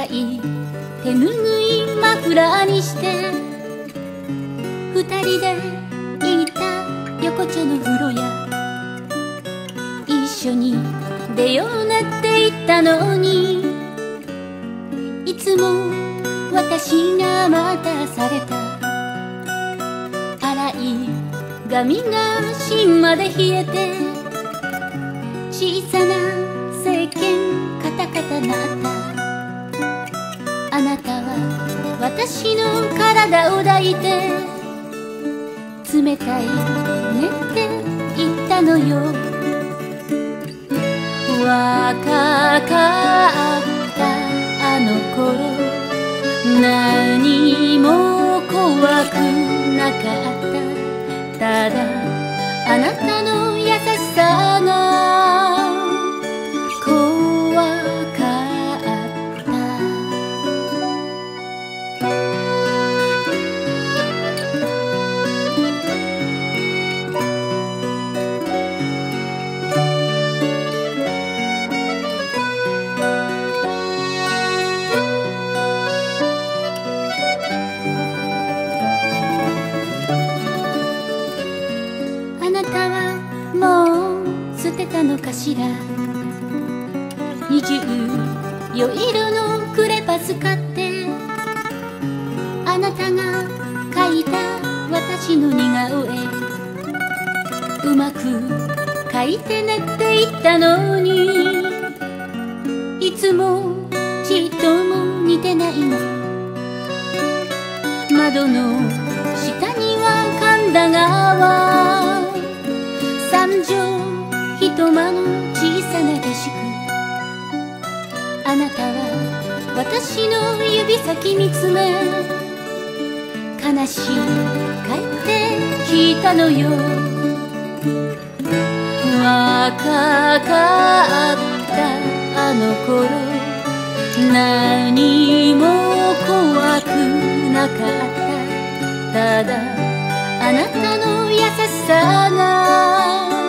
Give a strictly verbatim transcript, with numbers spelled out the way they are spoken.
赤い手ぬぐいマフラーにして二人で行った横丁の風呂や一緒に出ようなって言ったのにいつも私が待たされた粗い髪が芯まで冷えて小さな石鹸カタカタ鳴ったあなたは私の体を抱いて冷たいねって言ったのよ若かったあの頃何も怖くなかったただあなたの優しさが怖かったあなたはもう捨てたのかしら二十よ色のクレパス買ってあなたが描いた私の似顔絵うまく描いてねって言ったのにいつもちっとも似てないの窓の下には神田川三畳一間の小さな下宿あなたは私の指先見つめ悲しいかいって聞いたのよ若かったあの頃何も怖くなかったただあなたの優しさが